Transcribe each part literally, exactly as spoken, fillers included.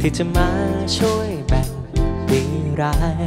ที่จะมาช่วยแบ่งดีร้าย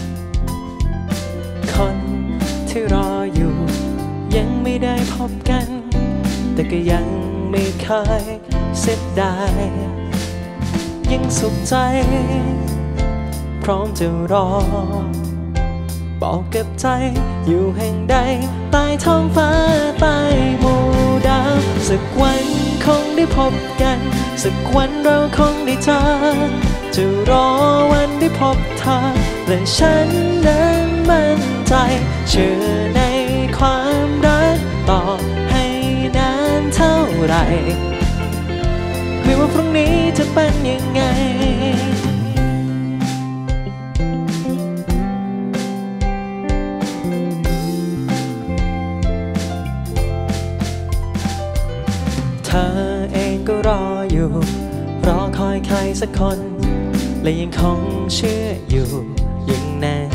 คนที่รออยู่ยังไม่ได้พบกันแต่ก็ยังไม่เคยเสียดายยังสุขใจพร้อมจะรอบอกกับใจอยู่แห่งใดใต้ท้องฟ้าใต้หมู่ดาวสักวันคงได้พบกันสักวันเราคงได้เจอจะรอวันได้พบเธอและฉันนั้นมั่นใจเชื่อในความรักต่อให้นานเท่าไรไม่ว่าพรุ่งนี้จะเป็นยังไงเธอเองก็รออยู่รอคอยใครสักคนและยังคงเชื่ออยู่อย่างนั้น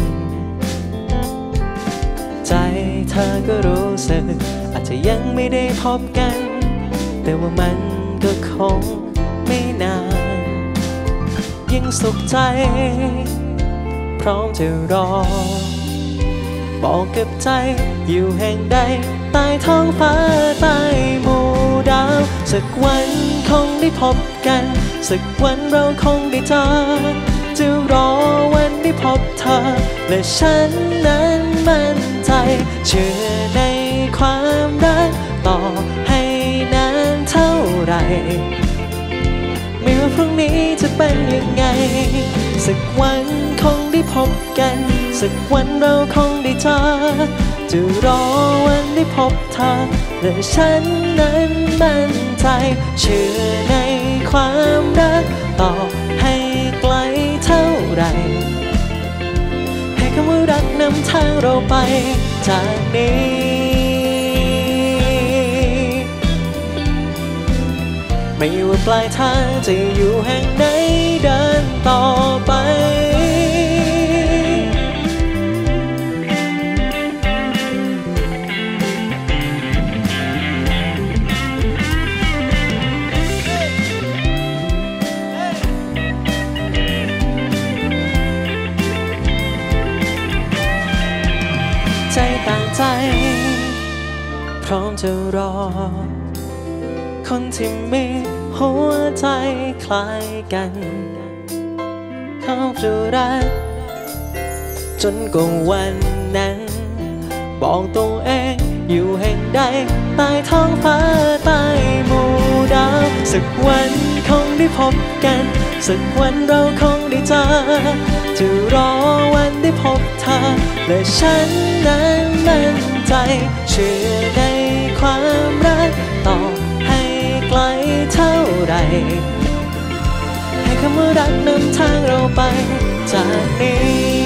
ใจเธอก็รู้สึกอาจจะยังไม่ได้พบกันแต่ว่ามันก็คงไม่นานยังสุขใจพร้อมจะรอบอกกับใจอยู่แห่งใดใต้ท้องฟ้าใต้หมู่ดาวสักวันคงได้พบกันสักวันเราคงได้เจอจะรอวันได้พบเธอและฉันนั้นมั่นใจเชื่อในความรักต่อให้นานเท่าไรไม่ว่าพรุ่งนี้จะเป็นยังไงสักวันคงได้พบกันสักวันเราคงได้เจอจะรอวันได้พบเธอและฉันนั้นมั่นใจเชื่อในความรักต่อให้ไกลเท่าไรให้คำว่ารักนำทางเราไปจากนี้ไม่ว่าปลายทางจะอยู่แห่งไหนเดินต่อไปใจต่างใจพร้อมจะรอคนที่มีหัวใจคล้ายกันเขาจะรักจนกว่าวันนั้นบอกตัวเองอยู่แห่งใดใต้ท้องฟ้าใต้หมู่ดาวสักวันคงได้พบกันสักวันเราคงได้เจอจะรอวันได้พบเธอและฉันนั้นมั่นใจเชื่อในความรักต่อให้ไกลเท่าไรให้คำว่ารักนำทางเราไปจากนี้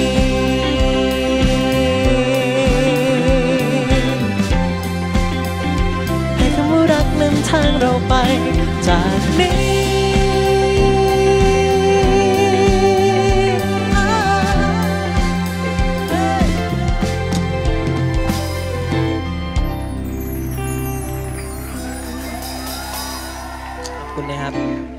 ให้คำว่ารักนำทางเราไปจากนี้ขอบคุณนะครับ